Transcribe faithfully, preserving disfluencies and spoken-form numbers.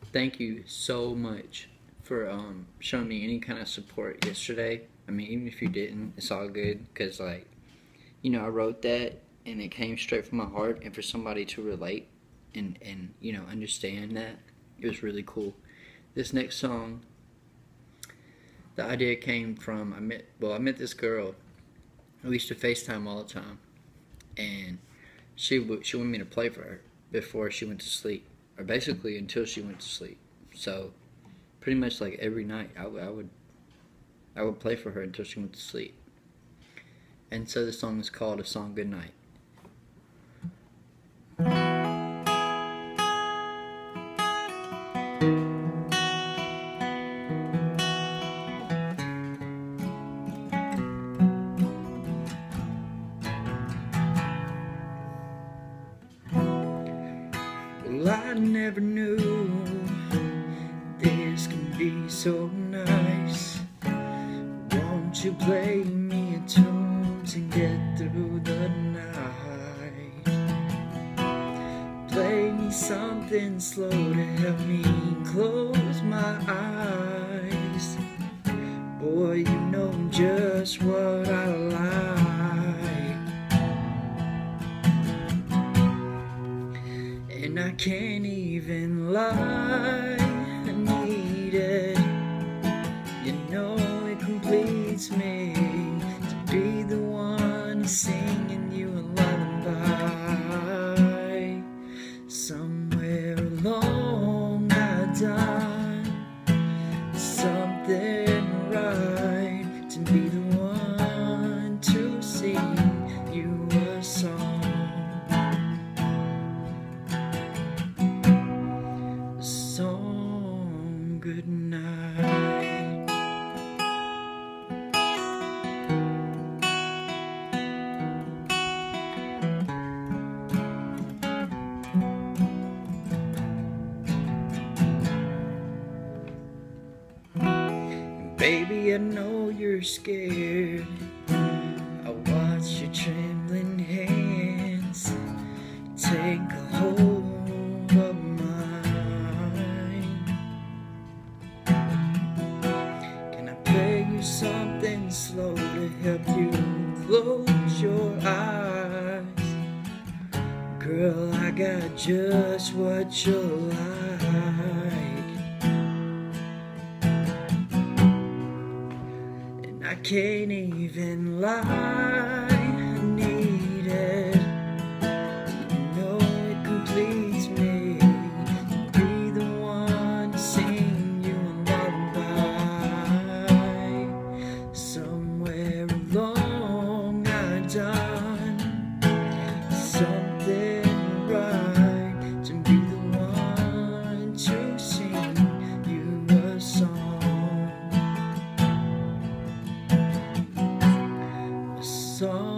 thank you so much for um, showing me any kind of support yesterday. I mean, even if you didn't, it's all good because, like, you know, I wrote that and it came straight from my heart, and for somebody to relate and, and you know, understand that, it was really cool. This next song, the idea came from, I met, well, I met this girl. We used to FaceTime all the time, and she would, she wanted me to play for her before she went to sleep, or basically until she went to sleep. So pretty much like every night I, I would I would play for her until she went to sleep. And so the song is called a song Goodnight. Well, I never knew this can be so nice. Won't you play me a tune to get through the night? Play me something slow to help me close my eyes. Boy, you know just what I like, and I can't even lie, I need it. You know it completes me to be the one singing you a lullaby. Somewhere along I done something right to be the one to sing you a song. A song goodnight. Baby, I know you're scared. I watch your trembling hands take a hold of mine. Can I play you something slow to help you close your eyes? Girl, I got just what you like. I can't even lie, I need it. You know it completes me to be the one to sing you a lullaby. Somewhere along I done something right to be the one to sing you a song. Song